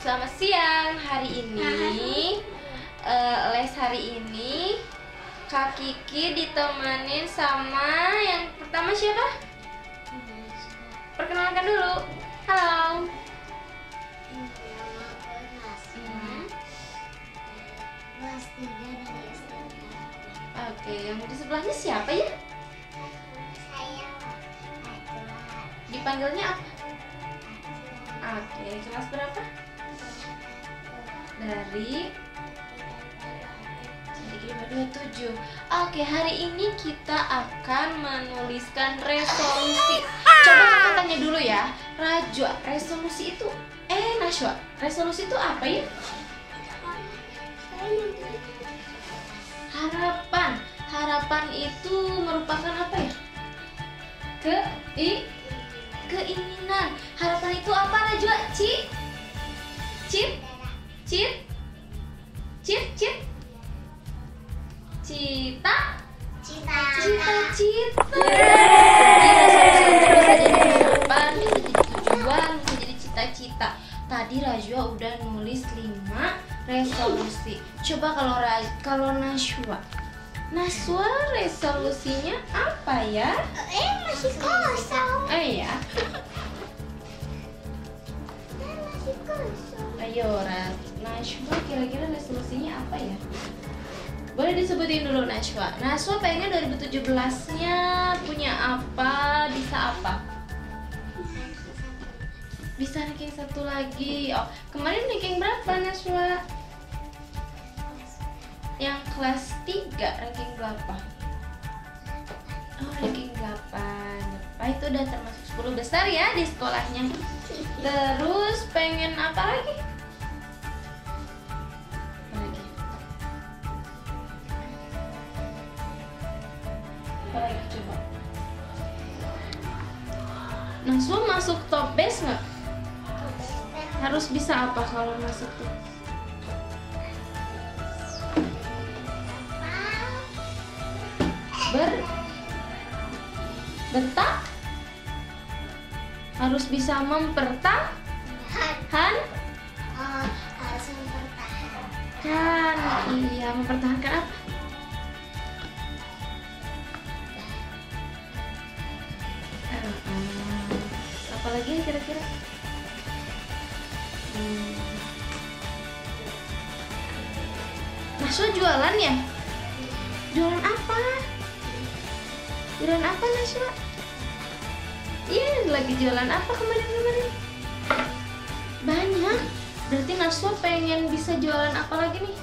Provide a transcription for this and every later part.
selamat siang. Hari ini les hari ini Kak Kiki ditemenin sama yang pertama siapa? Perkenalkan dulu. Halo. Oke, yang di sebelahnya siapa ya? Dipanggilnya apa? Oke, kelas berapa? Dari 527. Oke, hari ini kita akan menuliskan resolusi. Coba kakak tanya dulu ya, Rajwa, resolusi itu Najwa, resolusi itu apa ya? Harapan. Harapan itu merupakan apa ya? Keinginan. Harapan itu apa, Najwa? Cita-cita. Harapan bisa jadi tujuan, bisa jadi cita-cita. Tadi Rajwa udah nulis 5 resolusi. Coba kalau Najwa resolusinya apa ya? Masih kosong. Ya. Masih kosong. Ayo, Najwa kira-kira resolusinya apa ya? Boleh disebutin dulu Najwa. Najwa pengen 2017-nya punya apa, bisa apa? Bisa ranking 1 lagi. Oh, kemarin ranking berapa Najwa? Yang kelas 3 ranking berapa? Oh, ranking 8. Itu udah termasuk 10 besar ya di sekolahnya. Terus pengen apa lagi? Apa lagi coba? Najwa masuk top best nggak? Harus bisa apa kalau masuk tuh? Bentak? Harus bisa mempertahankan? Harus mempertahankan. Iya, mempertahankan apa? Apalagi kira-kira? Najwa jualan ya? Jualan apa? Jualan apa Najwa? Iya, lagi jualan apa kemarin? Banyak. Berarti Najwa pengen bisa jualan apa lagi nih?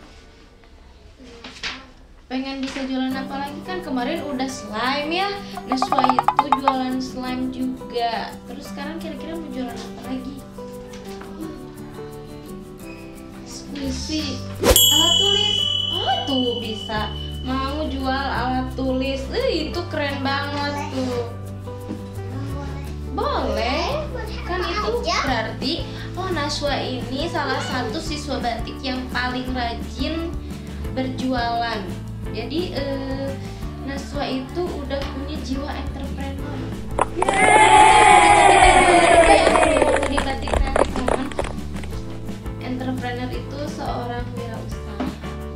Pengen bisa jualan apa lagi, kan kemarin udah slime ya. Najwa itu jualan slime juga. Terus sekarang kira-kira mau jualan apa lagi? Squishy, alat tulis. Oh tuh bisa. Mau jual alat tulis. Itu keren banget tuh. Boleh. Kan itu berarti Najwa ini salah satu siswa batik yang paling rajin berjualan. Jadi Najwa itu udah punya jiwa entrepreneur. Di batik nanti teman, entrepreneur itu seorang wirausaha.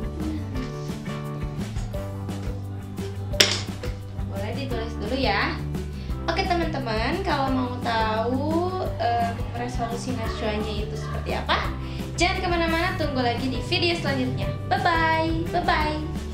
Boleh ditulis dulu ya. Oke teman-teman, kalau mau tahu resolusi Najwanya itu seperti apa, jangan kemana-mana, tunggu lagi di video selanjutnya. Bye bye.